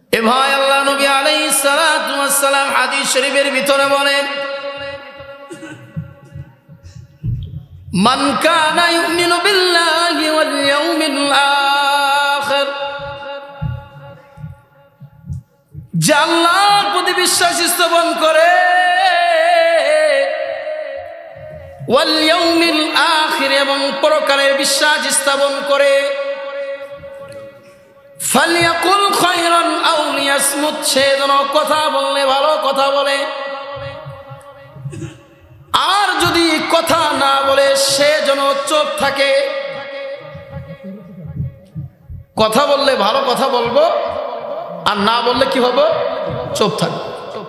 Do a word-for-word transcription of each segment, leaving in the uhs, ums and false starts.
এ ভাই, আল্লাহ নবী আলাইহিস সালাতু ওয়াস সালাম হাদিস শরীফের ভিতরে বলেন, মান কানা ইউমিনু বিল্লাহি ওয়াল ইয়াউমিল আখির, যে আল্লাহর প্রতি বিশ্বাস স্থাপন করে, ওয়াল ইয়াউমিল আখির, এবং পরকালের বিশ্বাস স্থাপন করে, ফালিয়াকুল খায়রান আও লিয়াসমুত, সে যেন কথা বললে ভালো কথা বলে, আর যদি কথা না বলে সে যেন চুপ থাকে। কথা বললে ভালো কথা বলবো, আর না বললে কি হবে? চুপ থাকবো।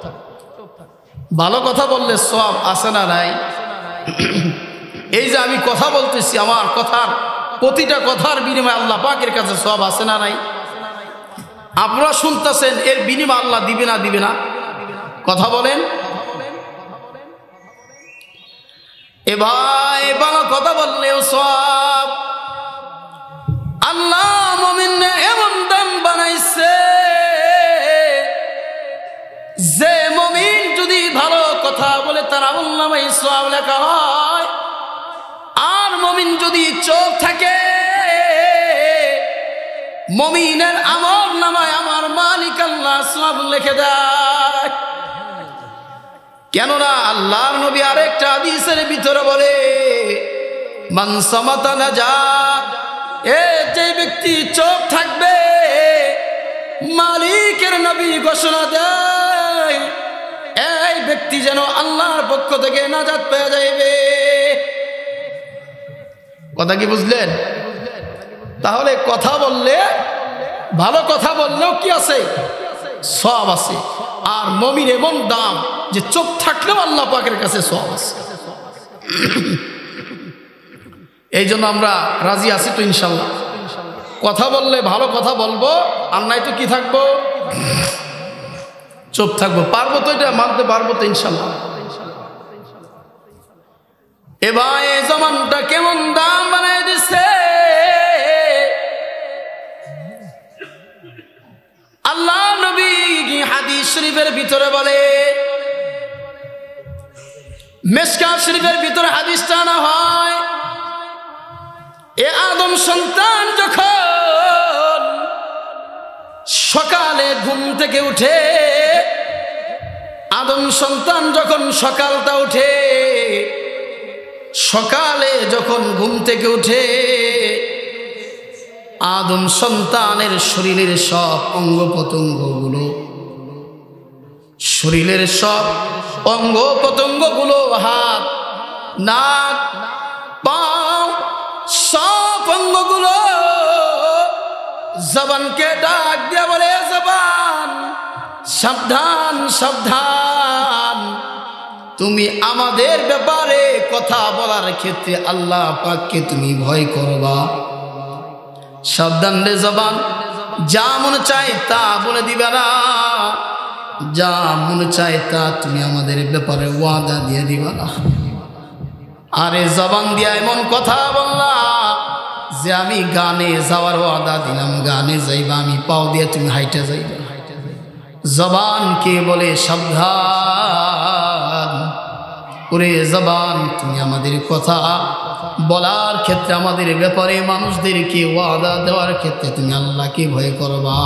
ভালো কথা বললে সওয়াব আছে না নাই? এই যে আমি কথা বলতেছি, আমার কথার প্রতিটা কথার বিনিময়ে আল্লাহ পাকের কাছে সওয়াব আছে না নাই? আপনারা শুনতেছেন, এর বিনিময় আল্লাহ দিবে না দিবে না? কথা বলেন। এ ভাই, ভালো কথা বললেও সওয়াব। আল্লাহ মুমিনকে এমন দাম বানাইছে যে মুমিন যদি ভালো কথা বলে তার আমলনামায় সওয়াব লেখা হয়, আর মুমিন যদি চুপ থাকে মুমিনের আমলনামায় আমার মালিক আল্লাহ সওয়াব লিখে দেয়। কেননা আল্লাহর নবী আরেকটা হাদিসের ভিতরে বলে, মান সামাতা নাজা, এ যে ব্যক্তি চুপ থাকবে মালিকের নবী ঘোষণা দেয় এই ব্যক্তি যেন আল্লাহর পক্ষ থেকে নাজাত পেয়ে যাইবে। কথা কি বুঝলেন? তাহলে কথা বললে, ভালো কথা বললেও কি আছে? সওয়াব আছে। আর মুমিন এমন দাম যে চুপ থাকলেও আল্লাহ পাকের কাছে সওয়াব আছে। এই জন্য আমরা রাজি আছি তো ইনশাল্লাহ। কথা বললে ভালো কথা বলবো, আর নাই তো কি থাকবো? চুপ থাকবো। পারবো তো? এটা মানতে পারবো তো ইনশাল্লাহ। এ ভাই, এই জমানটা কেমন দাম বানায় দিচ্ছে। আল্লাহ নবী হাদিস শরীফের ভিতরে বলে, মিশকাত শরীফের ভিতরে হাদিসটা আনা হয়, এ আদম সন্তান যখন সকালে ঘুম থেকে উঠে, আদম সন্তান যখন সকালটা উঠে, সকালে যখন ঘুম থেকে উঠে আদম সন্তানের শরীরের সব অঙ্গ প্রত্যঙ্গগুলো, শরীরের সব অঙ্গ প্রত্যঙ্গগুলো, হাত, নাক, পাও, সব অঙ্গগুলো জবানকে ডাক দিয়া বলে, জবান সাবধান সাবধান, তুমি আমাদের ব্যাপারে কথা বলার ক্ষেত্রে আল্লাহ পাককে তুমি ভয় করবা। সাবধান রে জবান, যা মনে চায় তা বলে দিবে না, যা মনে চায় তা তুমি আমাদের ব্যাপারে ওয়াদা দিয়ে দিবা না। আরে জবান দিয়া এমন কথা বললা যে আমি গানে যাওয়ার ওয়াদা দিলাম, গানে যাইবা, আমি পাও দিয়ে তুমি হাইটে যাইবা। জবান কে বলে সাবধান, ওরে জবান তুমি আমাদের কথা বলার ক্ষেত্রে, আমাদের ব্যাপারে মানুষদেরকে ওয়াদা দেওয়ার ক্ষেত্রে তুমি আল্লাহকে ভয় করবা।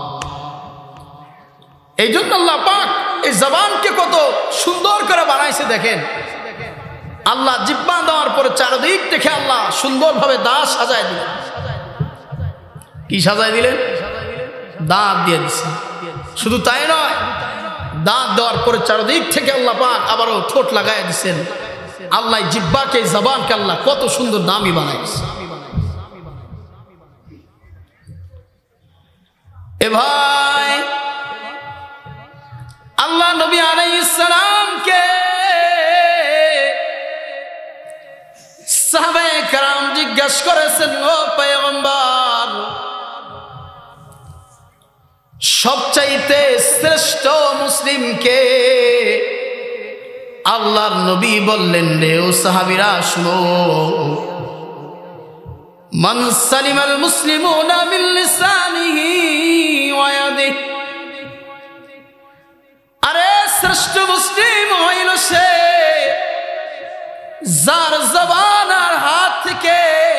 এই জন্য আল্লাহ পাক এই জবানকে কত সুন্দর করে বানাইছে দেখেন। আল্লাহ জিহ্বা দেওয়ার পরে চারদিক থেকে আল্লাহ সুন্দরভাবে দাঁত সাজায় দিলেন। কি সাজায় দিলেন? দাঁত দিয়ে দিচ্ছে। শুধু তাই নয়, দাঁত দেওয়ার পরে চারদিক থেকে আল্লাহ পাক আবারও ঠোঁট লাগায় দিচ্ছেন। আল্লাহ জিহ্বাকে, জবানকে আল্লাহ কত সুন্দর দামি বানাইছে। এ ভাই, আল্লাহ নবী আলাইহিস সালামকে সাহাবায়ে কেরাম জিজ্ঞাসা করেছেন, ও পয়গম্বর, সবচাইতে শ্রেষ্ঠ মুসলিম কে? আল্লাহর নবী বললেন, রে ও সাহাবীরা শুনো, মান সালিমাল মুসলিমুনা মিন লিসানিহি ওয়া ইয়াদিহি, যার জবান আর হাত থেকে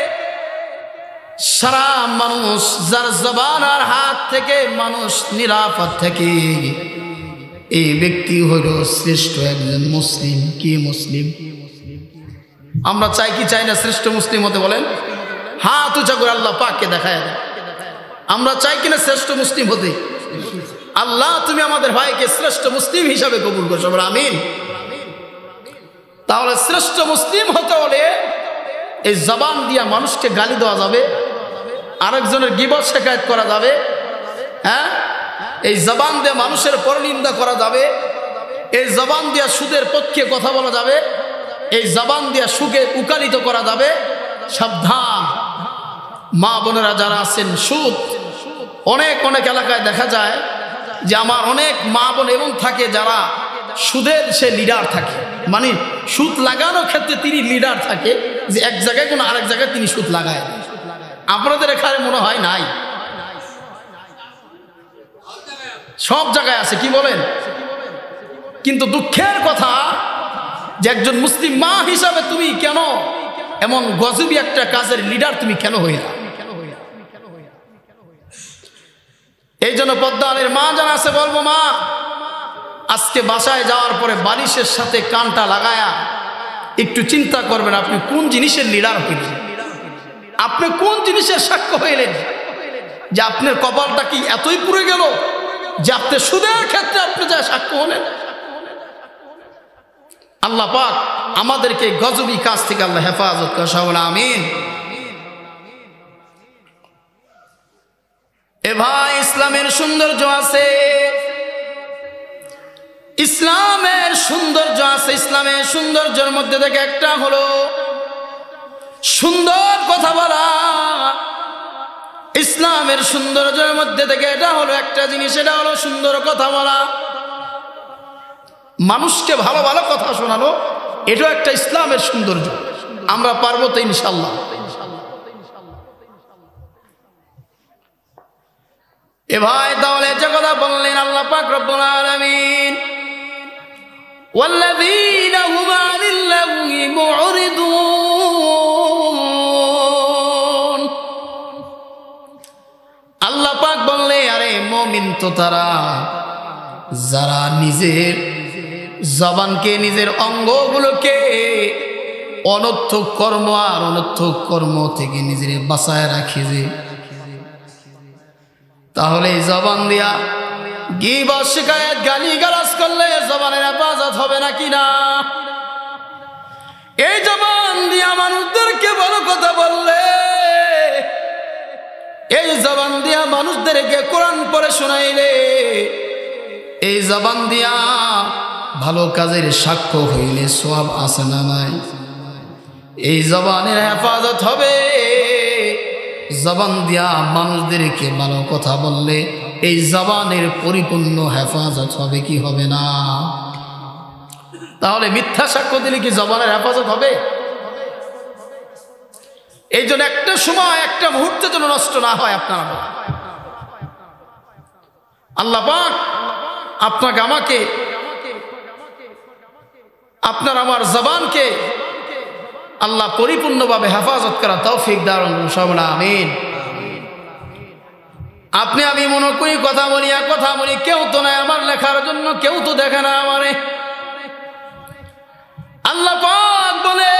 সারা মানুষ, যার জবান আর হাত থেকে মানুষ নিরাপদ থেকে, এই ব্যক্তি হল শ্রেষ্ঠ একজন মুসলিম। কি মুসলিম? আমরা চাই কি চাই না শ্রেষ্ঠ মুসলিম হতে? বলেন, হাত উঁচা করে আল্লাহ পাককে দেখায় দেয়। আমরা চাই কিনা শ্রেষ্ঠ মুসলিম হতে? আল্লাহ তুমি আমাদের ভাইকে শ্রেষ্ঠ মুসলিম হিসাবে কবুল করছো, আমিন। তাহলে শ্রেষ্ঠ মুসলিম হতে হলে এই জবান দিয়া মানুষকে গালি দেওয়া যাবে, আরেকজনের গীবত শিকায়ত করা যাবে, হ্যাঁ, এই জবান দিয়ে মানুষের পরনিন্দা করা যাবে, এই জবান দিয়া সুদের পক্ষে কথা বলা যাবে, এই জবান দিয়া সুখে উকালিত করা যাবে। সাবধান মা বোনেরা যারা আছেন, সুদ অনেক অনেক এলাকায় দেখা যায় যে আমার অনেক মা বোন এমন থাকে যারা সুদের সে লিডার থাকে, মানে সুদ লাগানোর ক্ষেত্রে তিনি লিডার থাকে, যে এক জায়গায় কোনো আরেক জায়গায় তিনি সুদ লাগায়। আপনাদের এখানে মনে হয় নাই? সব জায়গায় আছে, কি বলেন? কিন্তু দুঃখের কথা যে একজন মুসলিম মা হিসাবে তুমি কেন এমন গজবি একটা কাজের লিডার তুমি কেন হইলা? এই জন্য পদ্মালের মা যারা আছে বলবো, মা আজকে বাসায় যাওয়ার পরে বালিশের সাথে কানটা লাগায়া একটু চিন্তা করবেন আপনি কোন জিনিসের লিডার হইলেন, আপনি কোন জিনিসের সাক্ষ্য হইলেন, যে আপনার কপালটা কি এতই পুড়ে গেল যে আপনি সুদের ক্ষেত্রে আপনি যা সাক্ষ্য হলেন। আল্লাহ পাক আমাদেরকে গজবি কাজ থেকে আল্লাহ হেফাজত করে, সবাই আমিন। এ ভাই, ইসলামের সৌন্দর্য আছে, ইসলামের সৌন্দর্য আছে। ইসলামের সৌন্দর্যের মধ্যে থেকে একটা হলো সুন্দর কথা বলা। ইসলামের সৌন্দর্যের মধ্যে থেকে এটা হলো একটা জিনিস, এটা হলো সুন্দর কথা বলা, মানুষকে ভালো ভালো কথা শোনানো, এটাও একটা ইসলামের সৌন্দর্য। আমরা পারবো তো ইনশাল্লাহ। এ ভাই, তাহলে যে কথা বললেন আল্লাহ পাক রব্বুল আলামিন, ওয়াল্লাযীনা হুম আনিল লাগwi মু'রিদুন, আল্লাহ পাক বললে আরে মুমিন তো তারা যারা নিজের জবানকে, নিজের অঙ্গগুলোকে অনর্থক কর্ম আর অনর্থক কর্ম থেকে নিজের বাঁচায় রাখে। যে তাহলে জবান দিয়া গীবত শিকায়াত গালিগালাজ করলে জবানের হেফাজত হবে নাকি না? এই জবান দিয়া মানুষদেরকে ভালো কথা বললে, এই জবান দিয়া মানুষদেরকে কোরআন পড়ে শোনাইলে, এই জবান দিয়া ভালো কাজের সাক্ষ্য হইলে সওয়াব আছে না নাই? এই জবানের হেফাজত হবে। জবান দিয়া মানুষদেরকে ভালো কথা বললে এই জবানের পরিপূর্ণ হেফাজত হবে কি হবে না? তাহলে মিথ্যা সাক্ষ্য দিলে কি জবানের হেফাজত হবে? এই জন্য একটা সময়, একটা মুহূর্তের জন্য নষ্ট না হয় আপনার। আল্লাহ পাক আপনাকে, আমাকে, আপনার আমার জবানকে আল্লাহ পরিপূর্ণভাবে হেফাজত করা তৌফিক দান করুন, সবাই আমিন। আপনি আমি মনে করি কথা বলি, আর কথা বলি, কেউ তো নাই আমার লেখার জন্য, কেউ তো দেখে না আমারে। আল্লাহ পাক বলে,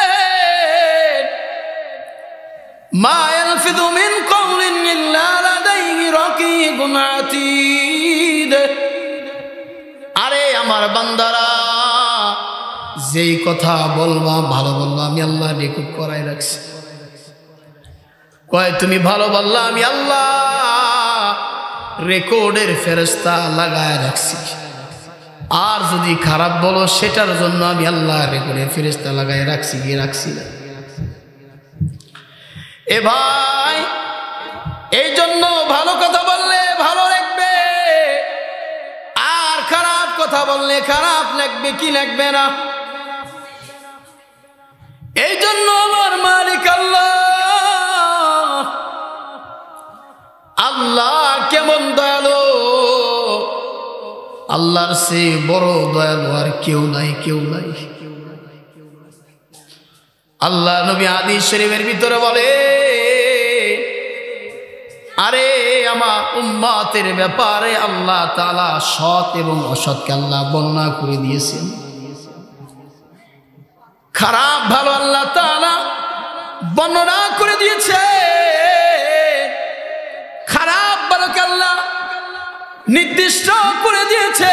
মা ইয়ালফিযু মিন কওলিন ইল্লা লাদাইহি রাকীবুন আতীদ। আরে আমার বান্দারা, যেই কথা বলবা ভালো বলবা, আমি আল্লাহ রেকর্ড করাই রাখছি। কয় তুমি ভালো বললা, আমি আল্লাহ রেকর্ডের ফেরেশতা লাগায় রাখছি। আর যদি খারাপ বলো সেটার জন্য আমি আল্লাহ রেকর্ডের ফেরেশতা লাগায় রাখছি কি রাখছি না? এ ভাই, এই জন্য ভালো কথা বললে ভালো লাগবে, আর খারাপ কথা বললে খারাপ লাগবে কি লাগবে না? এই জন্য আমার মালিক আল্লাহ, আল্লাহ কেমন দয়ালু, আল্লাহর চেয়ে বড় দয়ালু আর কেউ নাই, কেউ নাই। আল্লাহ নবী হাদিস শরীফের ভিতরে বলে, আরে আমার উম্মতের ব্যাপারে আল্লাহ তাআলা সৎ এবং অসৎকে আল্লাহ বর্ণনা করে দিয়েছেন। খারাপ ভালো আল্লাহ তাআলা বর্ণনা করে দিয়েছে, খারাপ ভালোকে আল্লাহ নির্দিষ্ট করে দিয়েছে।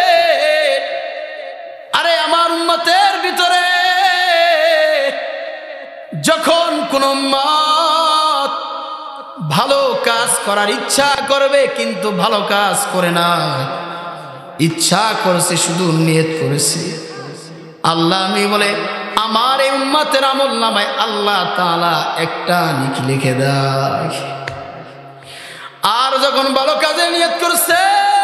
আরে আমার উম্মতের ভিতরে যখন কোন উম্মত ভালো কাজ করার ইচ্ছা করবে কিন্তু ভালো কাজ করে না, ইচ্ছা করেছে শুধু নিয়ত করেছে, আল্লাহ আমি বলে আমার এই উম্মতের আমল নামায় আল্লাহ তাআলা একটা নেকি লিখে দেয়। আর যখন ভালো কাজে নিয়ত করছে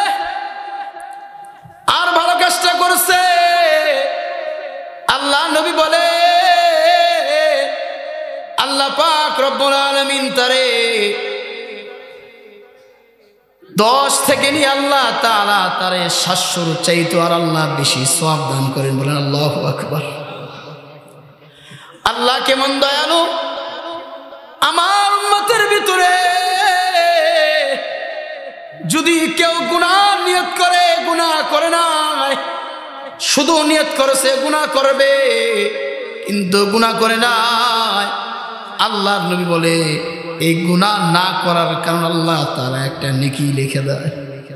আর ভালো কাজটা করছে, আল্লাহ নবী বলে আল্লাহ পাক রব্বুল আলামিন তারে দশ থেকে নিয়ে আল্লাহ তাআলা তারে সাতশোর চাইতো আর আল্লাহ বেশি সওয়াব দান করেন। বলেন আল্লাহু আকবার। আল্লাহ কেমন দয়ালু, আমার উম্মতের ভিতরে যদি কেউ গুনাহ নিয়ত করে, গুনাহ করে না, শুধু নিয়ত করেছে গুনাহ করবে কিন্তু গুনাহ করে না, আল্লাহর নবী বলে এই গুনাহ না করার কারণে আল্লাহ তাআলা একটা নেকি লিখে দেয়।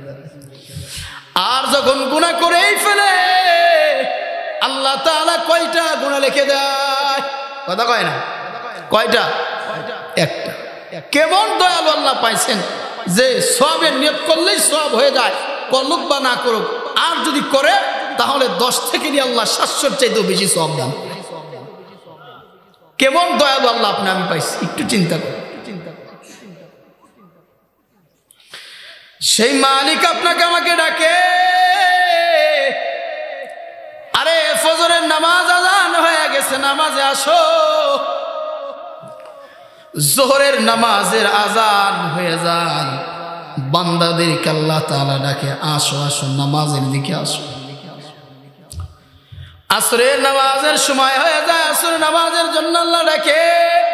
আর যখন গুনাহ করেই ফেলে আল্লাহ তাআলা কয়টা গুনাহ লিখে দেয়? কথা কয় না, কয়টা? একটা। কেমন দয়ালু আল্লাহ পাইছেন যে সওয়াবের নিয়ত করলেই সওয়াব হয়ে যায়, করুক বা না করুক, আর যদি করে তাহলে দশ থেকে নিয়ে আল্লাহ সাতশোর চাইতেও বেশি সওয়াব দান। কেমন দয়ালু আল্লাহ আপনি আমি পাইছি, একটু চিন্তা করুন। সেই মালিক আপনাকে আমাকে ডাকে, আরে ফজরের নামাজ আযান হয়ে গেছে, নামাজে আসো। যোহরের নামাজের আযান হয়ে যায়, বান্দাদেরকে আল্লাহ তাআলা ডাকে, আসো আসো নামাজের দিকে আসো। আসরের নামাজের সময় হয়ে যায়, আসরের নামাজের জন্য আল্লাহ ডাকে।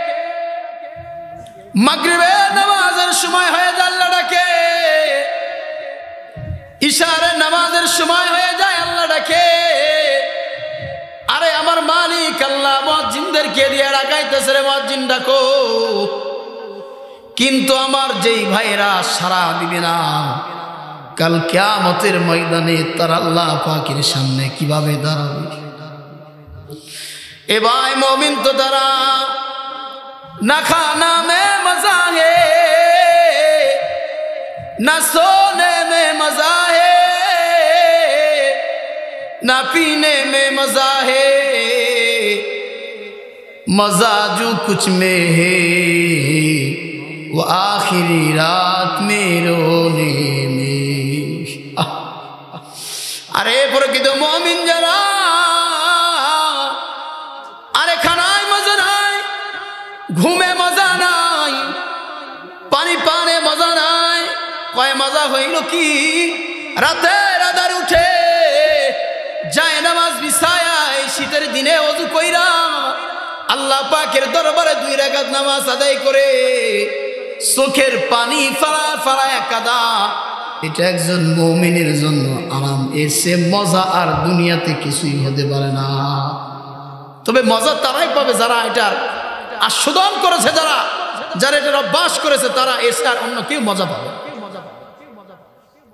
মাগরিবের নামাজের সময় হয়ে যায়, আল্লাহ ডাকে। ইশারের নামাজের সময় হয়ে যায়, আল্লাহ ডাকে। আরে আমার মালিক আল্লাহ মুয়াজ্জিনদেরকে দিয়ে ডাকাইতেছে, রে মুয়াজ্জিন ডাকো। কিন্তু আমার যেই ভাইরা সারা দিবে না, কাল কিয়ামতের ময়দানে তারা আল্লাহ পাকের সামনে কিভাবে দাঁড়াবে? এ ভাই মুমিন তো তারা না খানা মে মজা হে, না সোনে মে মজা হে, ना पीने में मजा है, मजा जो कुछ में है वो आखिरी रात में रोने में। अरे प्रकृत मोमिन जरा, अरे खानाय मजा নাই, ঘুমে মজা নাই, পানি পানে মজা নাই। কয় মজা হইল কি? রাতের আধার উঠে যায় নামাজ বিছায়া, এই শীতের দিনে ওযু কইরা আল্লাহ পাকের দরবারে দুই রাকাত নামাজ আদায় করে চোখের পানি ফালা ফালায়া কাদা, এটা একজন মুমিনের জন্য আরাম। এর চেয়ে মজা আর দুনিয়াতে কিছুই হতে পারে না। তবে মজা তারাই পাবে যারা এটার আস্বাদন করেছে, যারা যারা এটার অভ্যাস করেছে, তারা এর চেয়ে আর অন্য কেউ মজা পাবে।